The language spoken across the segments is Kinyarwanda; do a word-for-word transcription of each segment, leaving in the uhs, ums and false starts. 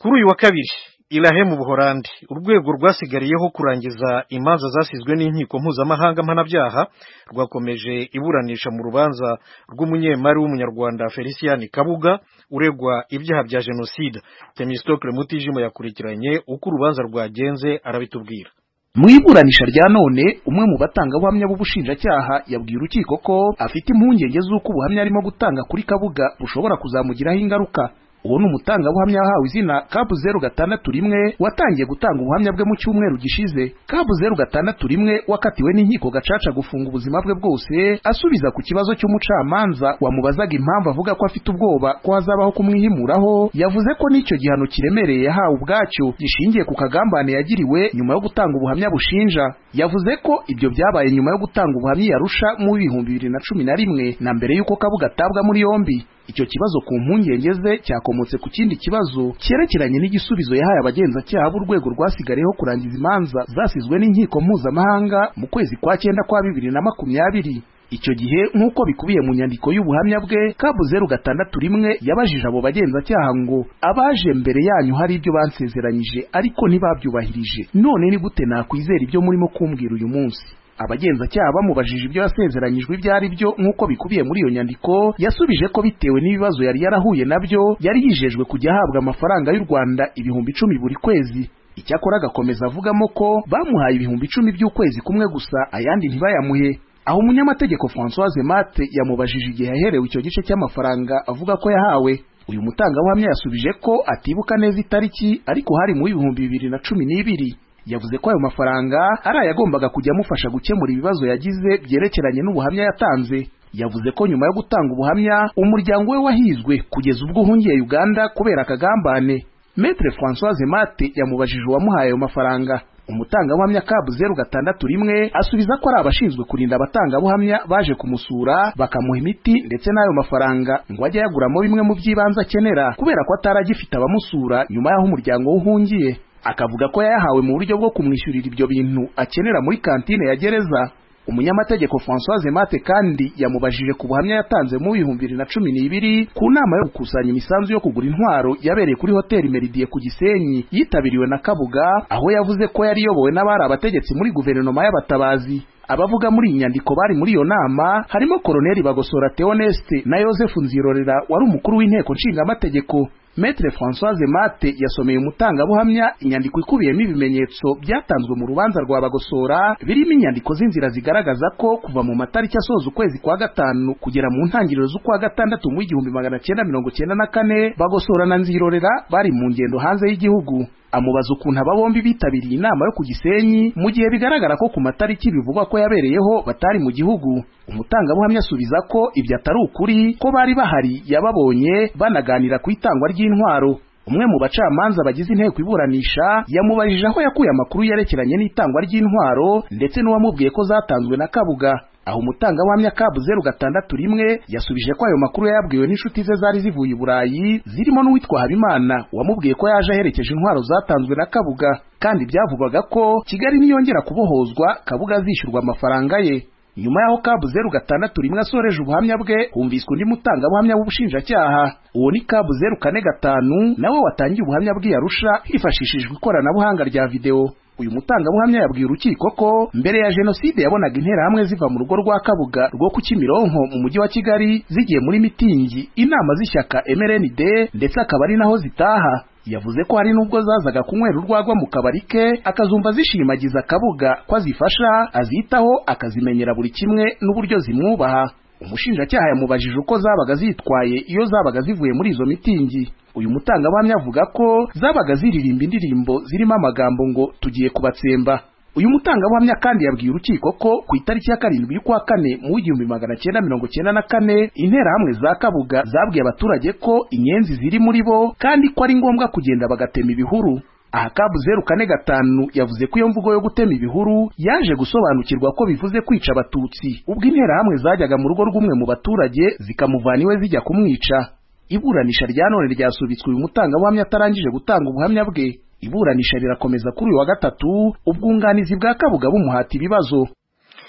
kuri uyu wa kabiri Ilahe mu Buholandi urwego rwasigariyeho kurangiza imanza zasizwe n'inkiko mpuzamahanga mpanabyaha rwakomeje iburanisha mu rubanza rw'umunyemari w'umunyarwanda Felicien Kabuga uregwa ibyaha bya genocide. Themistocle Mutijima yakurikiranye uko urubanza rwagenze arabitubwira. Mu iburanisha rya none umwe mu batangabuhamya b'ubushinjacyaha yabwiye urukiko ko afite impungenge z'uko ubuhamya arimo gutanga kuri Kabuga bushobora kuzamugiraho ingaruka. Uwo ni umutangabuhamya wahawe izina Kabu zeru gatandatu rimwe watangiye gutanga ubuhamya bwe mu cyumweru gishize. Kabu zeru gatandatu rimwe wakatiwe n'inkiko gacaca gufunga ubuzima bwe bwose asubiza ku kibazo cy'umucamanza wamubazaga impamvu avuga ko afite ubwoba ko hazabaho kumwihimuraho. Yavuze ko n'icyo gihano kiremereye yahawe ubwacyo gishingiye ku kagambane yagiriwe nyuma yo gutanga ubuhamya bushinja. Yavuze ko ibyo byabaye nyuma yo gutanga ubuhamya yarusha mu bihumbi bibiri na cumi na rimwe na mbere y'uko Kabuga atabwa muri yombi. Icyo kibazo ku mpungenge ze cyakomotse ku kindi kibazo cyerekeranye n'igisubizo yahaye abagenzacyaha b'urwego rwasigariyeho kurangiza imanza zasizwe n'inkiko mpuzamahanga mu kwezi kwa cyenda kwa bibiri na makumyabiri. Icyo gihe nk'uko bikubiye mu nyandiko y'ubuhamya bwe, Kabu zeru gatandatu rimwe yabajije abo bagenzacyaha ngo abaje mbere yanyu hari ibyo bansezeranyije ariko ntibabyubahirije, none ni gute nakwizera ibyo murimo kumbwira uyu munsi? Abagenzacyaha bamubajije ibyo yasezeranyijwe ibyo ari byo nk'uko bikubiye muri iyo nyandiko, yasubije ko bitewe n'ibibazo yari yarahuye nabyo yari yijejwe kujya ahabwa amafaranga y'u Rwanda ibihumbi icumi buri kwezi. Icyakora agakomeza avugamo ko bamuhaye ibihumbi icumi by'ukwezi kumwe gusa ayandi ntibayamuhe. Aho umunyamategeko Françoise Mate yamubajije igihe yaherewe icyo gice cy'amafaranga avuga ko yahawe. Uyu mutangabuhamya yasubije ko atibuka neza itariki ariko hari mu bihumbi bibiri na cumi n'ibiri. Yavuze ko ayo mafaranga ari ayagombaga kujya amufasha gukemura ibibazo yagize byerekeranye n'ubuhamya yatanze. Yavuze ko nyuma yo gutanga ubuhamya umuryango we wahizwe kugeza ubwo uhungiye Uganda kubera akagambane. Maître Françoise Mate yamubajije uwamuhaye ayo mafaranga. Umutangabuhamya Kabu zeru gatandatu rimwe asubiza ko ari abashinzwe kurinda abatangabuhamya baje kumusura bakamuha imiti ndetse n'ayo mafaranga ngo ajye yaguramo bimwe mu by'ibanze akenera kubera ko ataragifite abamusura nyuma y'aho umuryango we uhungiye. Akavuga ko yayahawe mu buryo bwo kumwishyurira ibyo bintu akenera muri kantine ya gereza. Umunyamategeko Françoise Mate kandi yamubajije ku buhamya yatanze mu bihumbi bibiri na cumi n'ibiri ku nama yo gukusanya imisanzu yo kugura intwaro yabereye kuri hoteli Meridie ku Gisenyi yitabiriwe na Kabuga, aho yavuze ko yari yobowe n'abari abategetsi muri guverinoma y'abatabazi. Abavuga muri iyi nyandiko bari muri iyo nama harimo Koloneli Bagosora Theoneste na Joseph Nzirorera wari umukuru w'inteko nshingamategeko. Maître Françoise Mate yasomeye umutangabuhamya inyandiko ikubiyemo ibimenyetso byatanzwe mu rubanza rwa Bagosora birimo inyandiko z'inzira zigaragaza ko kuva mu matariki asoza ukwezi kwa gatanu kugera mu ntangiriro z'ukwa gatandatu mu igihumbi magana cyenda mirongo cyenda na kane Bagosora na Nzirorera bari mu ngendo hanze y'igihugu. Amubaza ukuntu aba bombi bitabiriye inama yo ku Gisenyi mu gihe bigaragara ko ku matariki bivugwa ko yabereyeho batari mu gihugu. Umutangabuhamya asubiza ko ibyo atari ukuri, ko bari bahari yababonye banaganira ku itangwa ry'intwaro. Umwe mu bacamanza bagize inteko iburanisha yamubajije aho yakuye amakuru yerekeranye n'itangwa ry'intwaro ndetse n'uwamubwiye ko zatanzwe na Kabuga. Aho umutangabuhamya Kabu zeru gatandatu rimwe yasubije ko ayo makuru yabwiwe n'inshuti ze zari zivuye i Burayi zirimo n'uwitwa Habimana wamubwiye ko yaje aherekeje intwaro zatanzwe na Kabuga, kandi byavugwaga ko Kigali niyongera kubohozwa Kabuga azishyurwa amafaranga ye. Nyuma yaho Kabu zeru gatandatu rimwe asoreje ubuhamya bwe humviswe undi mutangabuhamya w'ubushinjacyaha. Uwo ni Kabu zeru kane gatanu nawe watangiye ubuhamya bwe yarusha hifashishijwe ikoranabuhanga rya video. Uyu mutangabuhamya yabwiye urukiko ko mbere ya jenoside yabonaga interahamwe ziva mu rugo rwa Kabuga rwo ku Kimironko mu mujyi wa Kigali zigiye muri mitingi, inama z'ishyaka M R N D ndetse akaba ari naho zitaha. Yavuze ko hari nubwo zazaga kunywera urwagwa mu kabari ke akazumva zishimagiza Kabuga ko azifasha azitaho akazimenyera buri kimwe n'uburyo zimwubaha. Umushinjacyaha yamubajije uko zabaga zitwaye iyo zabaga zivuye muri izo mitingi. Uyu mutangabuhamya avuga ko zabaga ziririmba indirimbo zirimo amagambo ngo tugiye kubatsemba. Uyu mutangabuhamya kandi yabwiye urukiko ko ku itariki ya karindwi y'ukwa kane mu igihumbi magana cyenda mirongo cyenda na kane interahamwe za Kabuga zabwiye abaturage ko inyenzi ziri muri bo kandi ko ari ngombwa kugenda bagatema ibihuru. Aha Kabu zeru kane gatanu yavuze ko iyo mvugo yo gutema ibihuru yaje gusobanukirwa ko bivuze kwica abatutsi ubwo interahamwe zajyaga mu rugo rw'umwe mu baturage zikamuvana iwe zijya kumwica. Iburanisha rya none ryasubitswe uyu mutangabuhamya atarangije gutanga ubuhamya bwe. Iburanisha rirakomeza kuri uyu wa gatatu ubwunganizi bwa Kabuga bumuhata ibibazo.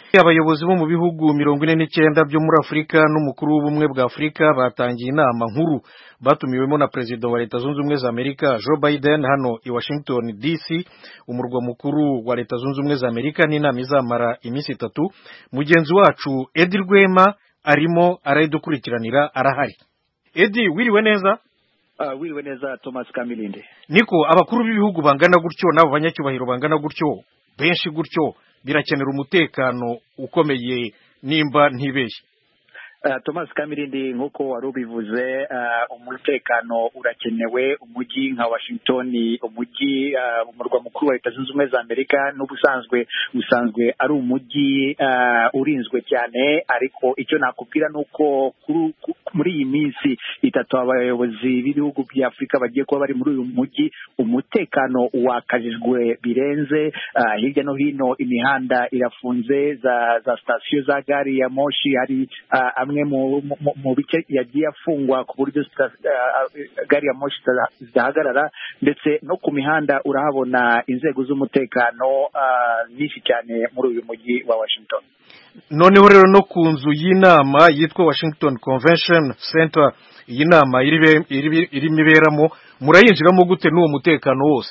abayobozi bo mu bihugu mirongo ine n'icyenda byo muri Afurika n'umukuru w'ubumwe bwa Afurika batangiye inama nkuru batumiwemo na perezida wa Leta Zunze Ubumwe za Amerika Joe Biden hano i Washington D C, umurwa mukuru wa Leta Zunze Ubumwe za Amerika. N'inama izamara iminsi itatu. Mugenzi wacu Edi Rwema arimo arayidukurikiranira, arahari. Edi, wiriwe neza? Uh, wiriwe neza Thomas Kamilinde. Niko abakuru b'ibihugu bangana gutyo n'abo banyacyubahiro bangana gutyo benshi gutyo birakenera umutekano ukomeye nimba ntibeshye. Uh, Thomas Kamilindi, nk'uko wari ubivuze, uh, umutekano urakenewe. Umujyi nka Washington, umujyi uh, umurwa mukuru wa Leta Zunze Ubumwe za Amerika, n'ubusanzwe usanzwe ari umujyi uh, urinzwe cyane, ariko icyo nakubwira nuko muri iyi minsi itatu abayobozi b'ibihugu bya Afurika bagiye kuba bari muri uyu mujyi, umutekano wakajijwe birenze. Uh, hirya no hino imihanda irafunze, za za station za gari ya moshi hari uh, amwe mu mu bice yagiye afungwa ku buryo gari ya moshi zidahagarara, ndetse no ku mihanda urahabona inzego z'umutekano nyinshi cyane muri uyu mujyi wa Washington. Noneho rero no ku nzu y'inama yitwa Washington Convention Center, iyi nama irimo iberamo, murayinjiramo gute n'uwo mutekano wose?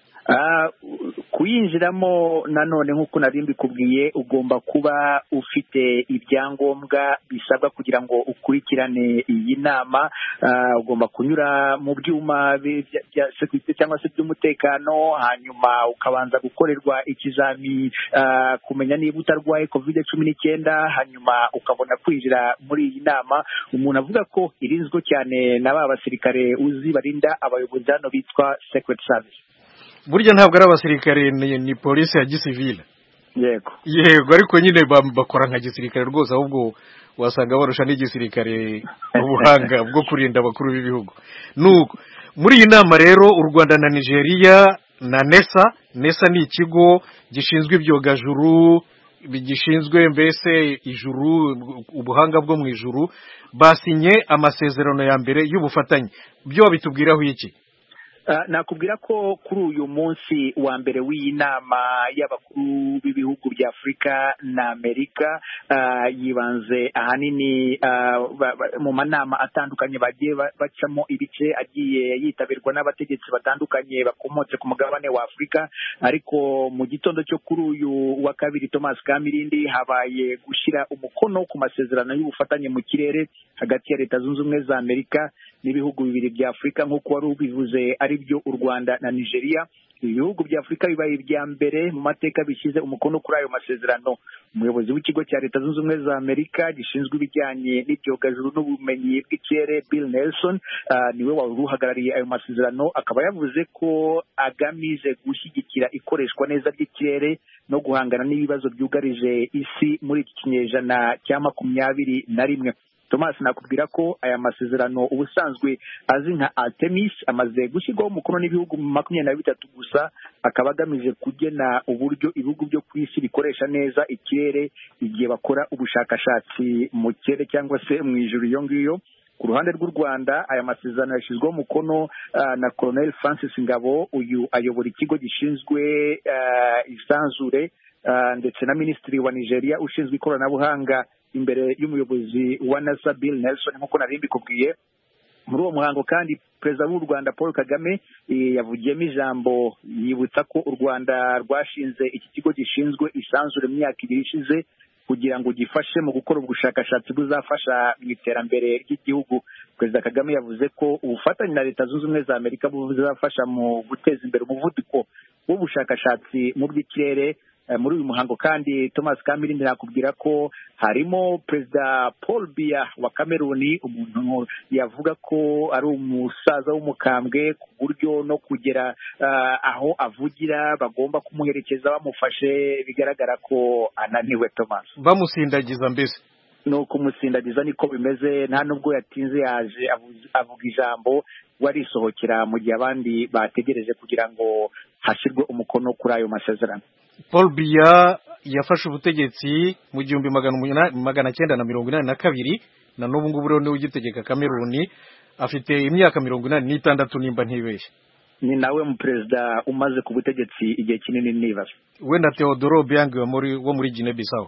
Uh, kuyinjiramo nanone nk'uko nari mbikubwiye ugomba kuba ufite ibyangombwa bisabwa kugira ngo ukurikirane iyi nama. Uh, ugomba kunyura mu byuma bya security cyangwa se by'umutekano, hanyuma ukabanza gukorerwa ikizami uh, kumenya niba utarwaye covid cumi n'icyenda, hanyuma ukabona kwinjira muri iyi nama. Umuntu avuga ko irinzwe cyane n'aba basirikare uzi barinda abayobozi hano bitwa Secret Service. Burya ntabwo ari abasirikare, ni, ni polisi ya gisivile. Yego yego ariko nyine bakora nka gisirikare rwose, ahubwo wasanga barusha n'igisirikare ubuhanga bwo kurinda abakuru b'ibihugu. Nuko muri iyi nama rero u Rwanda na Nigeria na NESA, NESA ni ikigo gishinzwe ibyogajuru, bigishinzwe mbese ijuru, ubuhanga bwo mu ijuru, basinye amasezerano ya mbere y'ubufatanye. Byo bitubwiraho iki? Uh, nakubwira ko kuri uyu munsi wa mbere w'iyi nama y'abakuru b'ibihugu bya Afurika na Amerika uh, yibanze ahanini uh, mu manama atandukanye bagiye bacamo ibice, agiye yitabirwa n'abategetsi batandukanye bakomotse ku mugabane wa Afurika. Ariko mu gitondo cyo kuri uyu wa kabiri, Thomas Kamilindi, habaye gushyira umukono ku masezerano y'ubufatanye mu kirere hagati ya Leta Zunze Ubumwe za Amerika n'ibihugu bibiri bya Afurika, nk'uko wari ubivuze ari byo u Rwanda na Nigeria. Ibihugu bya Afurika bibaye ibya mbere mu mateka bishyize umukono kuri ayo masezerano. Umuyobozi w'ikigo cya Leta Zunze Ubumwe za Amerika gishinzwe ibijyanye n'ibyogajuru n'ubumenyi bw'ikirere, Bill Nelson, uh, niwe wari uhagarariye ayo masezerano, akaba yavuze ko agamije gushyigikira ikoreshwa neza ry'ikirere no guhangana n'ibibazo byugarije isi muri iki kinyejana cya makumyabiri na rimwe. Thomas, nakubwira ko aya masezerano ubusanzwe azi nka Artemis amaze gushyirwaho umukono n'ibihugu makumyabiri na bitatu gusa, akaba agamije kugena uburyo ibihugu byo ku isi bikoresha neza ikirere igihe bakora ubushakashatsi mu kirere cyangwa se mu ijuru iyo ngiyo. Ku ruhande rw'u Rwanda, aya masezerano yashyizweho umukono uh, na Colonel Francis Ngabo, uyu ayobora ikigo gishinzwe uh, isanzure uh, ndetse na Minisitiri wa Nigeria ushinzwe ikoranabuhanga imbere y'umuyobozi wa NASA Bill Nelson, nk'uko nari mbikubwiye. Muri uwo muhango kandi Perezida w'u Rwanda Paul Kagame yavugiyemo ijambo yibutsa ko u Rwanda rwashinze iki kigo gishinzwe isanzure mu myaka ibiri ishize kugira ngo gifashe mu gukora ubushakashatsi buzafasha mu iterambere ry'igihugu. Perezida Kagame yavuze ko ubufatanye na Leta Zunze Ubumwe za Amerika buzafasha mu guteza imbere umuvuduko w'ubushakashatsi mu by'ikirere. Muri uyu muhango kandi, Thomas Kamilindi, nakubwira ko harimo Perezida Paul Biya wa Cameroon, umuntu yavuga ko ari umusaza w'umukambwe ku buryo no kugera uh, aho avugira bagomba kumuherekeza bamufashe, bigaragara ko ananiwe. Thomas, bamusindagiza mbese no kumusindagiza niko bimeze, nta nubwo yatinze yaje avuga ijambo, warisohokera mu gihe abandi bategereje kugira ngo hashyirwe umukono kuri ayo masezerano. Paul Biya yafashe ubutegetsi mu gihumbi magana cyenda na mirongo inani na kabiri, na n'ubu ngubu rero niwe ugitegeka Cameroon, afite imyaka mirongo inani n'itandatu nimba ntibeshye. Ni nawe mu perezida umaze ku butegetsi igihe kinini nibaza. We na Theodore Obiang wo muri Guinea Bissau.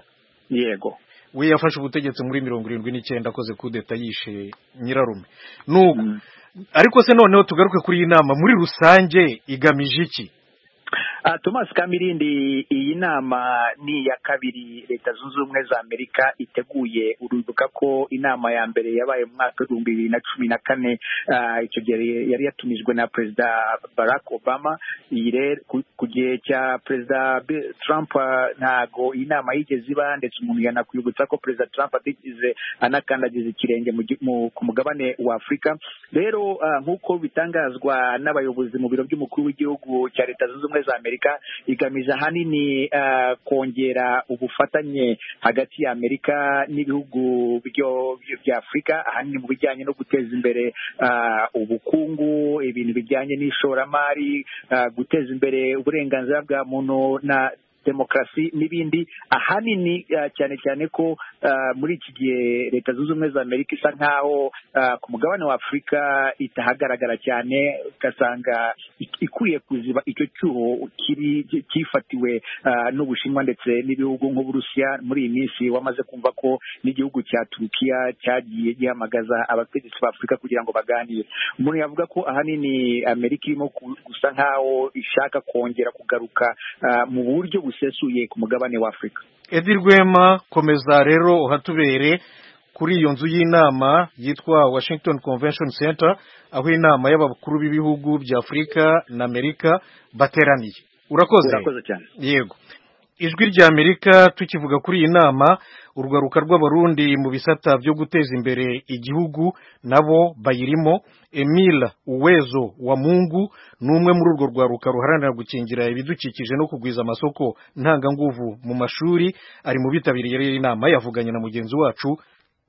yego we yafashe ubutegetsi muri mirongo irindwi n'icyenda akoze kudeta yishe nyirarume nuko mm. ariko se noneho tugaruke kuri iyi nama muri rusange igamije iki? Uh, Thomas Kamirindi, iyi nama ni ya kabiri Leta Zunze Ubumwe za Amerika iteguye. Urubuka ko inama ya mbere yabaye mu mwaka w'ibihumbi bibiri na cumi na kane, uh, icyo gihe yari yatumijwe na Perezida Barack Obama. Iyi rero ku gihe cya Perezida Trump ntago iyi nama yigeze iba, ndetse umuntu yanakwibutsa ko Perezida Trump atigeze anakandagiza ikirenge ku mugabane wa Afurika. Rero uh, nk'uko bitangazwa n'abayobozi mu biro by'umukuru w'igihugu cya Leta Zunze Ubumwe za Amerika, igamije ahanini uh, kongera ubufatanye hagati ya Amerika n'ibihugu bya Afurika, ahanini mu bijyanye no guteza imbere uh, ubukungu, ibintu bijyanye n'ishoramari, uh, guteza imbere uburenganzira bwa muntu na demokrasi n'ibindi. Ahanini uh, cyane cyane ko uh, muri iki gihe Leta Zunze Ubumwe za Amerika isa nkaho uh, ku mugabane wa Afurika itahagaragara cyane, ugasanga ikwiye kuziba icyo cyuho kiri kifatiwe uh, n'Ubushinwa ndetse n'ibihugu nk'Uburusiya. Muri iyi minsi wamaze kumva ko n'igihugu cya Turukiya cyagiye gihamagaza abategetsi ba Afurika kugira ngo baganire. Umuntu yavuga ko ahanini Amerika irimo gusa nkaho ishaka kongera kugaruka uh, mu buryo busesuye ku mugabane wa Afurika. Edi Rwema, komeza rero uhatubere kuri iyo nzu y'inama yitwa Washington Convention Center, aho inama y'abakuru b'ibihugu bya Afurika na Amerika bateraniye. Urakoze. Urakoze cyane. Yego. Ijwi rya Amerika tukivuga kuri iyi nama, urwaruka rw'abarundi mu bisata byo guteza imbere igihugu nabo bayirimo. Emile Uwezo wa Mungu numwe muri urwo rwaruka ruharanira gukingira ibidukikije no kugwiza amasoko ntanganguvu mu mashuri, ari mu bitabiriye inama. Yavuganye na mugenzi wacu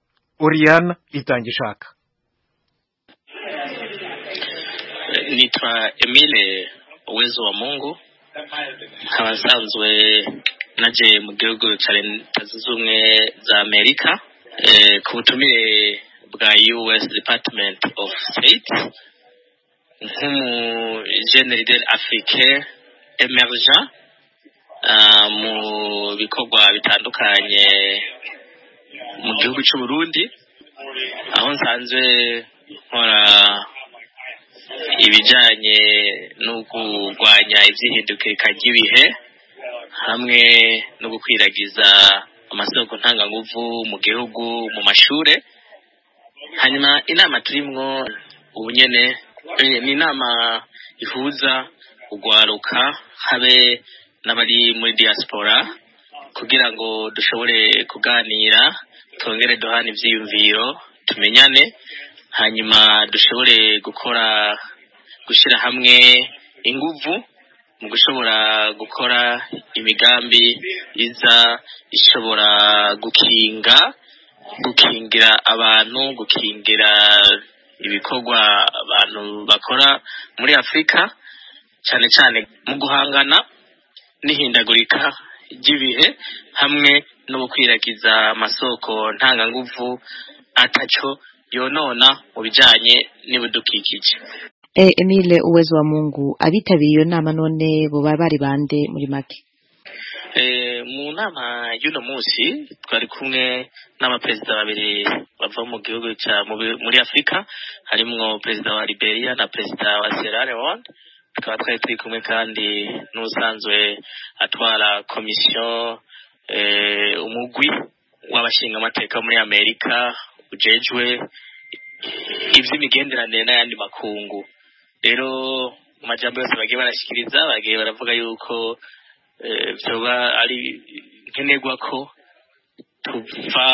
Oriana Itangishaka. Nitwa Emile Uwezo wa Mungu, abasanzwe naje mu gihugu cya Leta Zunze Ubumwe za Amerika eh, ku butumire bwa U S Department of State nk'umu jeune leader africain emergent uh, mu bikorwa bitandukanye mu gihugu cy'u Burundi, aho nsanzwe nkora ibijanye no kurwanya ivyihindukirika ry'ibihe hamwe no gukwiragiza amasoko ntanganguvu mu gihugu mu mashure. Hanyuma inama turimwo ubu nyene ni inama ihuza ugwaruka habe n'abari muri diaspora kugira ngo dushobore kuganira, twongere duhana ivyiyumviro, tumenyane, hanyuma dushobore gukora gushira hamwe inguvu mu gushobora gukora imigambi iza ishobora gukinga gukingira abantu, gukingira ibikorwa abantu bakora muri Afurika, cyane cyane mu guhangana n'ihindagurika ry'ibihe hamwe no gukwiragiza amasoko ntanganguvu ataco yonona mu bijanye n'ibidukikije. Eh, Emile Uwezo wa Mungu, abitabiriye iyo nama none bo bari bande muri make? Eh, mu nama y'uno munsi twari kumwe n'abaperezida babiri bava mu gihugu cya muri Afurika, harimwo perezida wa Liberia na perezida wa Sierra Leone. Tukaba twari turi kumwe kandi n'usanzwe atwara komisiyo eh, umugwi w'abashinga amateka muri Amerika ujejwe ivy'imigenderanire n'ayandi makungu. Rero mu majambo yose bagiye barashikiriza, bagiye baravuga yuko vyoba ari nkenerwa ko tuva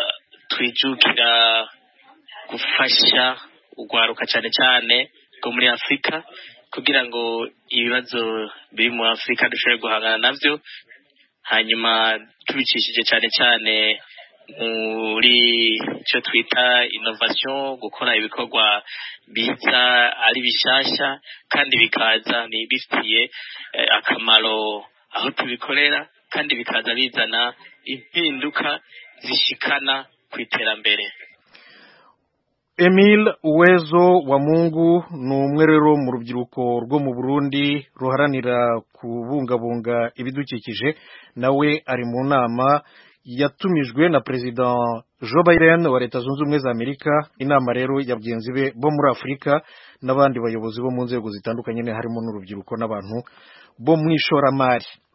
twijukira gufasha ugwaruka cyane cyane ko muri Afurika kugira ngo ibibazo biri mu Afurika dushobore guhangana navyo, hanyuma tubicishije cyane cyane muri cyo twita innovation, gukora ibikorwa biza ari bishasha kandi bikaza ni bifitiye eh, akamaro aho tubikorera, kandi bikaza bizana impinduka zishikana ku iterambere. Emile Uwezo wa Mungu ni umwe rero mu rubyiruko rwo mu Burundi ruharanira kubungabunga ibidukikije, nawe ari mu nama yatumijwe na perezida Joe Biden wa leta zunze ubumwe za Amerika. Inama rero ya bagenzi be bo muri Afurika n'abandi bayobozi bo mu nzego zitandukanye harimo n'urubyiruko n'abantu bo mu ishoramari.